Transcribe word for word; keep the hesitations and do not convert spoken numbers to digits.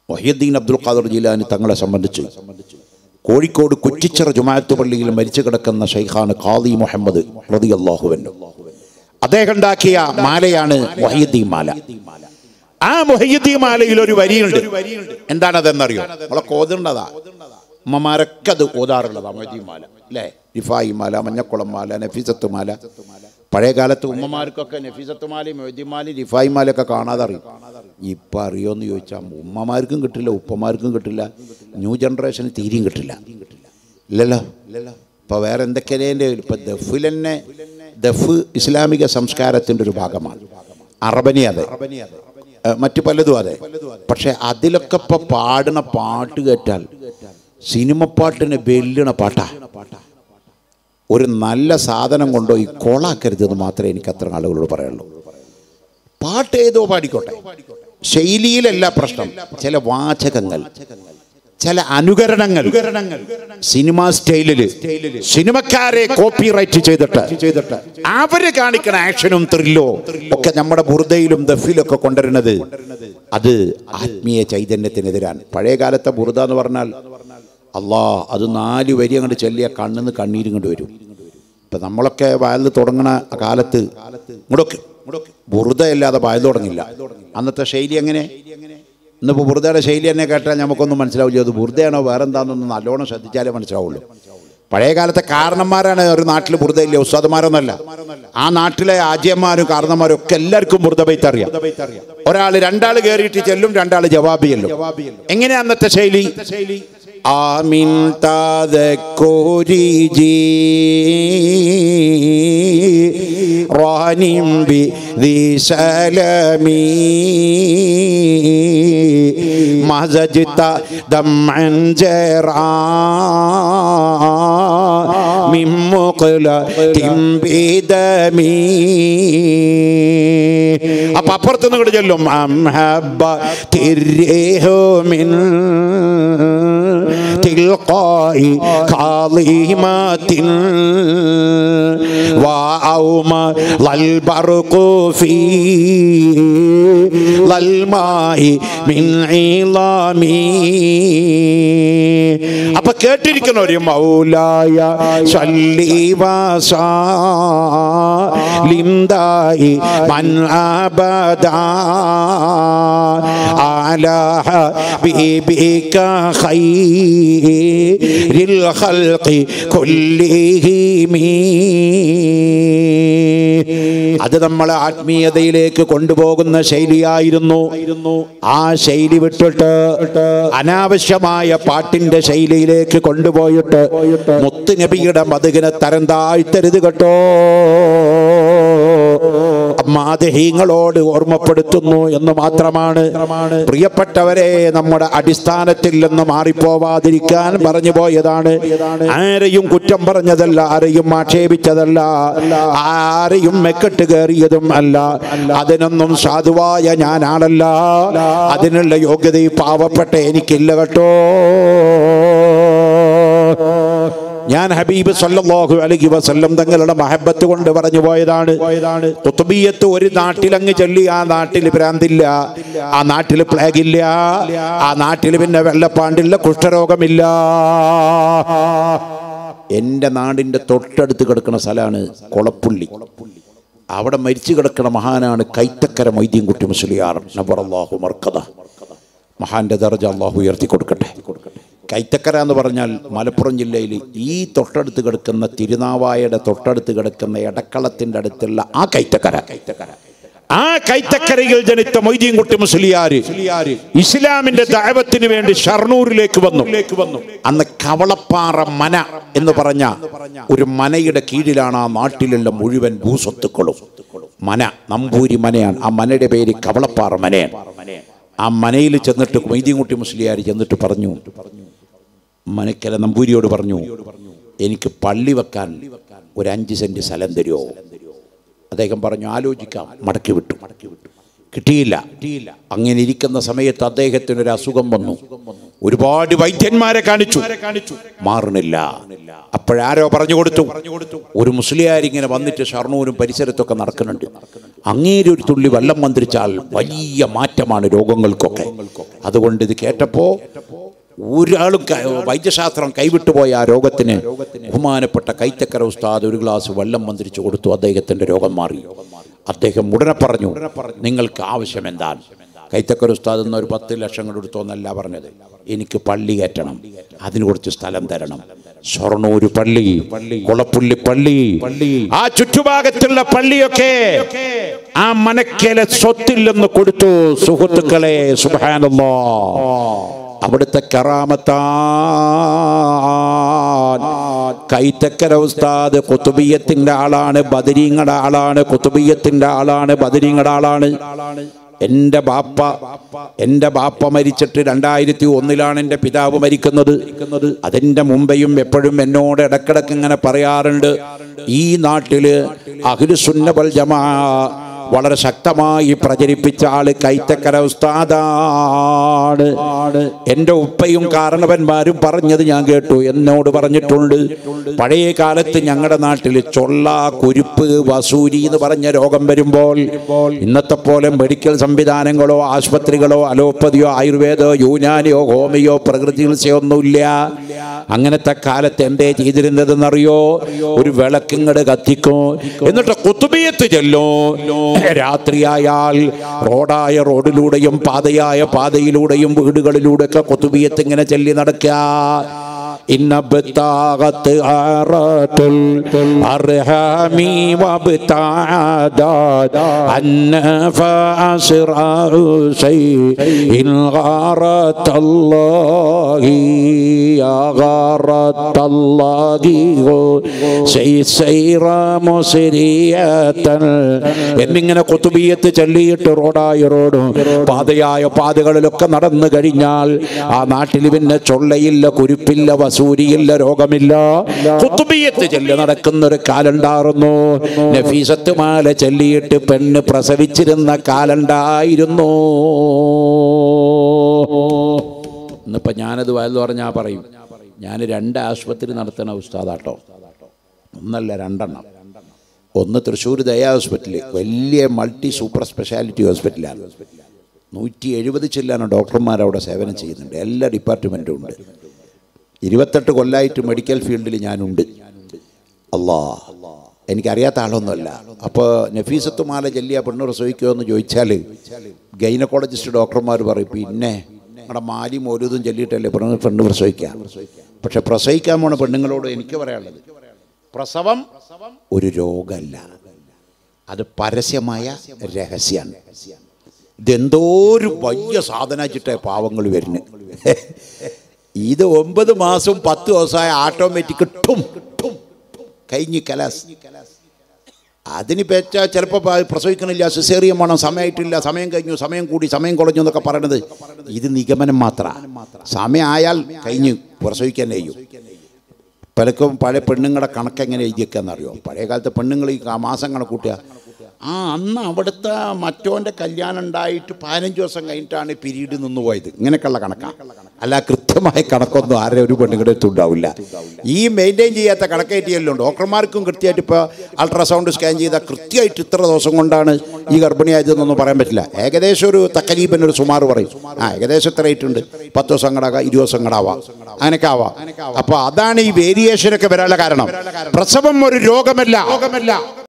വഹീദ്ദീൻ അബ്ദുൽ ഖാദർ ജീലാനി തങ്ങളെ സംബന്ധിച്ച് കോഴിക്കോട് കുറ്റിച്ചിറ ജുമാഅത്ത് പള്ളിയിൽ മരിച്ചു കിടക്കുന്ന ശൈഖാണ് ഖാദി മുഹമ്മദ് റളിയല്ലാഹു അൻഹു. അദ്ദേഹം ഉണ്ടാക്കിയ മാലയാണ് മുഹയ്യിദ്ദീൻ മാല. ആ മുഹയ്യിദ്ദീൻ മാലയിൽ ഒരു വരിയുണ്ട്. എന്താണതെന്നറിയോ? നമ്മളെ കോതുണ്ടതാ, ഉമ്മമാരൊക്കെ അത് ഓതാറുള്ളതാ മുഹയ്യിദ്ദീൻ മാല അല്ലേ? റിഫായി മാല, മഞ്ഞക്കുളം മാല, നഫീസത്ത് മാല. പഴയ കാലത്ത് ഉമ്മമാർക്കൊക്കെ നഫീസത്ത് മാലയും മുഹയ്യിദ്ദീൻ മാലയും റിഫായി മാലയൊക്കെ കാണാതെ അറിയും. ഇപ്പം അറിയോന്ന് ചോദിച്ചാൽ ഉമ്മമാർക്കും കിട്ടില്ല, ഉപ്പമാർക്കും കിട്ടില്ല, ന്യൂ ജനറേഷന് തീരെയും കിട്ടില്ല. ഇല്ലല്ലോ ഇല്ലല്ലോ ഇപ്പോൾ വേറെ എന്തൊക്കെയാണ്? ഇപ്പം ദഫിൽ തന്നെ, ദഫ് ഇസ്ലാമിക സംസ്കാരത്തിൻ്റെ ഒരു ഭാഗമാണ്. അറബനി അതെ, മറ്റു പലതും അതെ. പക്ഷെ അതിലൊക്കെ ഇപ്പം പാടുന്ന പാട്ട് കേട്ടാൽ സിനിമ പാട്ടിന് വെല്ലണ പാട്ടാ. ഒരു നല്ല സാധനം കൊണ്ടോ ഈ കോളാക്കരുതെന്ന് മാത്രമേ എനിക്ക് അത്ര ആളുകളോട് പറയുള്ളൂ. പാട്ട് ഏതോ പാടിക്കോട്ടെ, ശൈലിയിലല്ല പ്രശ്നം. ചില വാചകങ്ങൾ, ചില അനുകരണങ്ങൾ, സിനിമ സ്റ്റൈലില് സിനിമക്കാരെ കോപ്പിറൈറ്റ് ചെയ്തിട്ട് ചെയ്തിട്ട് അവര് കാണിക്കുന്ന ആക്ഷനും ത്രില്ലോ ഒക്കെ നമ്മുടെ ബുർദയിലും ദഫിലൊക്കെ കൊണ്ടുവരുന്നത് അത് ആത്മീയ ചൈതന്യത്തിനെതിരാണ്. പഴയ കാലത്തെ ബുർദ എന്ന് പറഞ്ഞാൽ അള്ളാ, അത് നാല് വരി അങ്ങോട്ട് ചെല്ലിയ കണ്ണിന്ന് കണ്ണീരും കൊണ്ട് വരും. ഇപ്പം നമ്മളൊക്കെ വയലിൽ തുടങ്ങണ കാലത്ത് മുടക്ക് ബുർദ അല്ലാതെ വയൽ തുടങ്ങില്ല. അന്നത്തെ ശൈലി എങ്ങനെ? ഇന്നിപ്പോൾ ബുർദയുടെ ശൈലി തന്നെ കേട്ടാൽ നമുക്കൊന്നും മനസ്സിലാവില്ല. അത് ബുർദയാണോ വേറെ എന്താണെന്നൊന്ന് നല്ലോണം ശ്രദ്ധിച്ചാലേ മനസ്സിലാവുള്ളൂ. പഴയ കാലത്തെ കാരണന്മാരാണ് ഒരു നാട്ടിൽ ബുർദയില്ല, ഉസ്താദുമാരൊന്നല്ല. ആ നാട്ടിലെ ആജ്യന്മാരും കാരണന്മാരും ഒക്കെ എല്ലാവർക്കും ബുർദ ബൈത്ത് അറിയാം. ഒരാൾ രണ്ടാൾ കയറിയിട്ട് ചെല്ലും, രണ്ടാൾ ജവാബി ചെല്ലും. എങ്ങനെയാ അന്നത്തെ ശൈലി? ആമിൻ തദക്കുരിജി റാനിം ബിദി സലമി മസജ്ത ദംഅൻ ജറാ മിൻ മുഖ്ലതിൻ ബിദമി. അപ്പൊ അപ്പുറത്തുനിന്ന് കൂടെ ചൊല്ലും അംഹബ്ബ തിർഹു മിൻ തിൽഖായി ഖാളിമാത്തിൻ വഅൗമ ലൽ ബർഖു ഫീ ലൽ മായി മിൻ ഇളാമി. അപ്പൊ കേട്ടിരിക്കുന്ന ഒരു മൗലായ സല്ലി വസല്ലിം ദായി മൻ അബദാ അലാ ഹബീബിക ഖൈറിൽ ഖൽഖി കുല്ലിഹിം. അത് നമ്മളെ ആത്മീയതയിലേക്ക് കൊണ്ടുപോകുന്ന ശൈലിയായിരുന്നു. ആ ശൈലി വിട്ടിട്ട് അനാവശ്യമായ പാട്ടിന്റെ ശൈലിയിലേക്ക് കൊണ്ടുപോയിട്ട് മുത്ത് നബിയുടെ മദ്ഹിനെ തരം താഴ്ത്തരുത് കേട്ടോ. മാദഹീങ്ങളോട് ഓർമ്മപ്പെടുത്തുന്നു എന്ന് മാത്രമാണ്. പ്രിയപ്പെട്ടവരെ, നമ്മുടെ അടിസ്ഥാനത്തിൽ നിന്ന് മാറിപ്പോവാതിരിക്കാൻ പറഞ്ഞു പോയതാണ്. ആരെയും കുറ്റം പറഞ്ഞതല്ല, ആരെയും ആക്ഷേപിച്ചതല്ല, ആരെയും മെക്കെട്ട് കയറിയതും അല്ല. അതിനൊന്നും സാധുവായ ഞാനാണല്ല. അതിനുള്ള യോഗ്യത പാവപ്പെട്ട എനിക്കില്ല കേട്ടോ. ഞാൻ ഹബീബ് സല്ലല്ലാഹു അലൈഹി വസല്ലം തങ്ങളുടെ മഹബത്ത് കൊണ്ട് പറഞ്ഞു പോയതാണ്. ഖുത്ബിയത്ത് ഒരു നാട്ടിലങ്ങ് ചൊല്ലി ആ നാട്ടിൽ ഭ്രാന്തില്ല, ആ നാട്ടിൽ പ്ലേഗ് ഇല്ല, ആ നാട്ടിൽ പിന്നെ വെള്ളപ്പാണ്ടില്ല, കുഷ്ഠരോഗമില്ല. എൻ്റെ നാടിൻ്റെ തൊട്ടടുത്ത് കിടക്കുന്ന സ്ഥലമാണ് കൊളപ്പുള്ളി. അവിടെ മരിച്ചു കിടക്കുന്ന മഹാനാണ് കൈത്തക്കര മൊയ്തീൻ കുട്ടി മുസ്ലിയാർ നബറല്ലാഹു മർക്കദ. മഹാന്റെ ദർജ അല്ലാഹു ഉയർത്തി കൊടുക്കട്ടെ. കൈത്തക്കര എന്ന് പറഞ്ഞാൽ മലപ്പുറം ജില്ലയിൽ ഈ തൊട്ടടുത്ത് കിടക്കുന്ന തിരുനാവായയുടെ തൊട്ടടുത്ത് കിടക്കുന്ന എടക്കളത്തിൻ്റെ അടുത്തുള്ള ആ കൈത്തക്കര. ആ കൈത്തക്കരയിൽ ജനിച്ച മൊയ്തീൻ കുട്ടി മുസ്ലിയാർ ഇസ്ലാമിന്റെ ദഅവത്തിന് വേണ്ടി ഷർണൂരിലേക്ക് വന്നു. അന്ന് കവളപ്പാറ മന എന്ന് പറഞ്ഞ ഒരു മനയുടെ കീഴിലാണ് ആ നാട്ടിലുള്ള മുഴുവൻ ഭൂസ്വത്തുക്കളും. മന നമ്പൂരി മനയാണ്. ആ മനയുടെ പേര് കവളപ്പാറ മനയാണ്. ആ മനയിൽ ചെന്നിട്ട് മൊയ്തീൻ കുട്ടി മുസ്ലിയാർ ചെന്നിട്ട് പറഞ്ഞു, മനക്കല നമ്പൂരിയോട് പറഞ്ഞു, എനിക്ക് പള്ളി വെക്കാൻ ഒരു അഞ്ച് സെന്റ് സ്ഥലം തരുമോ? അദ്ദേഹം പറഞ്ഞു, ആലോചിക്കാം. മടക്കി വിട്ടു. കിട്ടിയില്ല. അങ്ങനെ ഇരിക്കുന്ന സമയത്ത് അദ്ദേഹത്തിനൊരു അസുഖം വന്നു. ഒരുപാട് വൈദ്യന്മാരെ കാണിച്ചു, മാറുന്നില്ല. അപ്പോഴാരോ പറഞ്ഞു കൊടുത്തു, ഒരു മുസ്ലിയാരിങ്ങനെ വന്നിട്ട് ഷർണൂരും പരിസരത്തൊക്കെ നടക്കുന്നുണ്ട്, അങ്ങേരെ ഒരു തുള്ളി വെള്ളം മന്ത്രിച്ചാൽ വലിയ മാറ്റമാണ് രോഗങ്ങൾക്കൊക്കെ. അതുകൊണ്ട് ഇത് കേട്ടപ്പോ ഒരാളും വൈദ്യശാസ്ത്രം കൈവിട്ടുപോയ ആ രോഗത്തിന് ബഹുമാനപ്പെട്ട കൈത്തക്കര ഉസ്താദ് ഒരു ഗ്ലാസ് വെള്ളം മന്ത്രിച്ചു കൊടുത്തു, അദ്ദേഹത്തിന്റെ രോഗം മാറി. അദ്ദേഹം ഉടനെ പറഞ്ഞു, നിങ്ങൾക്ക് ആവശ്യം എന്താണ്? കൈത്തക്കര ഉസ്താദ് എന്നൊരു പത്ത് ലക്ഷം കൊടുത്തോന്നല്ല പറഞ്ഞത്, എനിക്ക് പള്ളി കയറ്റണം, അതിന് കുറച്ച് സ്ഥലം തരണം. ഷൊർണൂർ പള്ളി, കൊളപ്പുള്ളി പള്ളി, ആ ചുറ്റുഭാഗത്തുള്ള പള്ളിയൊക്കെ ആ മനക്കേലെ സ്വത്തില്ലെന്ന് കൊടുത്തു. സുഹൃത്തുക്കളെ, സുബ്ഹാനല്ലാഹ്, അവിടുത്തെ കറാമത്താൻ. കൈത്തക്കര ഉസ്താദ് ഖുതുബിയത്തിന്റെ ആളാണ്, ബദരീങ്ങളുടെ ആളാണ്, ഖുതുബിയത്തിന്റെ ആളാണ്, ബദരീങ്ങളുടെ ആളാണ്. എൻ്റെ ബാപ്പ എൻ്റെ ബാപ്പ മരിച്ചിട്ട് രണ്ടായിരത്തി ഒന്നിലാണ് എൻ്റെ പിതാവ് മരിക്കുന്നത്. അതിൻ്റെ മുമ്പെയും എപ്പോഴും എന്നോട് ഇടക്കിടക്ക് ഇങ്ങനെ പറയാറുണ്ട്, ഈ നാട്ടില് അഹ്ലുസുന്ന വൽ ജമാ വളരെ ശക്തമായി പ്രചരിപ്പിച്ച ആള് കൈത്തക്കര ഉസ്താദാണ്. എൻ്റെ ഉപ്പയും കാരണവന്മാരും പറഞ്ഞത് ഞാൻ കേട്ടു, എന്നോട് പറഞ്ഞിട്ടുണ്ട്. പഴയ കാലത്ത് ഞങ്ങളുടെ നാട്ടിൽ ചൊള്ള, കുരുപ്പ്, വസൂരി എന്ന് പറഞ്ഞ രോഗം വരുമ്പോൾ ഇന്നത്തെ പോലെ മെഡിക്കൽ സംവിധാനങ്ങളോ ആശുപത്രികളോ അലോപ്പതിയോ ആയുർവേദോ യുനാനിയോ ഹോമിയോ പ്രകൃതി ചികിത്സയോ ഒന്നുമില്ല. അങ്ങനത്തെ കാലത്ത് എന്തേ ചെയ്തിരുന്നതെന്നറിയോ? ഒരു വിളക്കിങ്ങട് കത്തിക്കും, എന്നിട്ട് ഖുതുബിയത്ത് ചെല്ലും. രാത്രിയായാൽ റോഡായ റോഡിലൂടെയും പാതയായ പാതയിലൂടെയും വീടുകളിലൂടെയൊക്കെ ഖുതുബിയത്ത് ഇങ്ങനെ ചൊല്ലി നടക്കുക. إن بتاغت عارة الأرحام وابتعدت النفع أسرع شيء غارت الله يا غارت الله سير مسرية എന്നിങ്ങനെ ഖുതുബിയത്ത് ചൊല്ലിയിട്ട് റോഡായ റോഡും പാതയായ പാതകളിലൊക്കെ നടന്നു കഴിഞ്ഞാൽ ആ നാട്ടിൽ പിന്നെ ചൊള്ളയില്ല, കുരുപ്പില്ല, വസൂരിയില്ല, രോഗമില്ല. ഖുതുബിയത്ത് ചൊല്ലി നടക്കുന്ന ഒരു കാലുണ്ടായിരുന്നു. നഫീസത്ത് മാല ചൊല്ലിയിട്ട് പെണ്ണ് പ്രസവിച്ചിരുന്ന കാലുണ്ടായിരുന്നു. ഇന്നിപ്പോൾ ഞാനത് വയലെന്ന് പറഞ്ഞാൽ പറയും, ഞാൻ രണ്ട് ആശുപത്രി നടത്തുന്ന ഉസ്താദാട്ടോ, ഒന്നല്ല രണ്ടെണ്ണം. ഒന്ന് തൃശ്ശൂർ ദയാ ഹോസ്പിറ്റല്, വലിയ മൾട്ടി സൂപ്പർ സ്പെഷ്യാലിറ്റി ഹോസ്പിറ്റലാണ്. നൂറ്റി എഴുപത് ചില്ലാണ് ഡോക്ടർമാർ അവിടെ സേവനം ചെയ്യുന്നുണ്ട്, എല്ലാ ഡിപ്പാർട്ട്മെൻറ്റും ഉണ്ട്. ഇരുപത്തെട്ട് കൊല്ലമായിട്ട് മെഡിക്കൽ ഫീൽഡിൽ ഞാനുണ്ട്. അല്ലാ, എനിക്കറിയാത്ത ആളൊന്നുമല്ല. അപ്പോൾ നഫീസത്ത് മാല ചൊല്ലിയ പെണ്ണ് പ്രസവിക്കുമോ എന്ന് ചോദിച്ചാൽ ഗൈനക്കോളജിസ്റ്റ് ഡോക്ടർമാർ പറയും, പിന്നെ നമ്മുടെ മാലി മോലൂതും ചൊല്ലിയിട്ടല്ലേ പെണ്ണ് പെണ്ണ് പ്രസവിക്കുക. പക്ഷെ പ്രസവിക്കാൻ പോണ പെണ്ണുങ്ങളോട് എനിക്ക് പറയാനുള്ളത്, പ്രസവം ഒരു രോഗമല്ല, അത് പരസ്യമായ രഹസ്യമാണ്. ഇതെന്തോ ഒരു വലിയ സാധനച്ചിട്ടേ പാവങ്ങൾ വരുന്നു. ഇത് ഒമ്പത് മാസവും പത്ത് ദിവസമായ ഓട്ടോമാറ്റിക് ടും ടും കഴിഞ്ഞ് കലാസ്. അതിന് പേച്ചാൽ ചിലപ്പോൾ പ്രസവിക്കണില്ല, സിസേറിയൻ വേണം, സമയമായിട്ടില്ല, സമയം കഴിഞ്ഞു, സമയം കൂടി, സമയം കുറഞ്ഞു എന്നൊക്കെ പറയണത് ഇത് നിഗമനം മാത്രമാണ്. സമയം ആയാൽ കഴിഞ്ഞ് പ്രസവിക്കാൻ കഴിയും. പലർക്കും പഴയ പെണ്ണുങ്ങളുടെ കണക്ക് എങ്ങനെ എഴുതിയേക്കാന്നറിയോ? പഴയ കാലത്തെ പെണ്ണുങ്ങൾ ഈ മാസം കണക്കൂട്ടുക, ആ അന്ന് അവിടുത്തെ മറ്റോൻ്റെ കല്യാണം ഉണ്ടായിട്ട് പതിനഞ്ച് ദിവസം കഴിഞ്ഞിട്ടാണ് പിരീഡ് നിന്ന് പോയത്, ഇങ്ങനെയൊക്കെയുള്ള കണക്കാണ്. അല്ല, കൃത്യമായ കണക്കൊന്നും ആരുടെ ഒരു പെണ്ണുങ്ങളുടെ അടുത്തുണ്ടാവില്ല. ഈ മെയിൻറ്റെയിൻ ചെയ്യാത്ത കണക്കായിട്ടിയല്ലോ ഡോക്ടർമാർക്കും കൃത്യമായിട്ട്. ഇപ്പോൾ അൾട്രാസൗണ്ട് സ്കാൻ ചെയ്താൽ കൃത്യമായിട്ട് ഇത്ര ദിവസം കൊണ്ടാണ് ഈ ഗർഭിണിയായതെന്നൊന്നും പറയാൻ പറ്റില്ല. ഏകദേശം ഒരു തക്കലീബൻ ഒരു സുമാർ പറയും, ആ ഏകദേശം എത്ര ആയിട്ടുണ്ട്, പത്ത് ദിവസം കടാകാം, ഇരുപത് ദിവസം കടാവാം, അങ്ങനെയൊക്കെ ആവാം. അപ്പോൾ അതാണ് ഈ വേരിയേഷനൊക്കെ വരാനുള്ള കാരണം. പ്രസവം ഒരു രോഗമല്ല.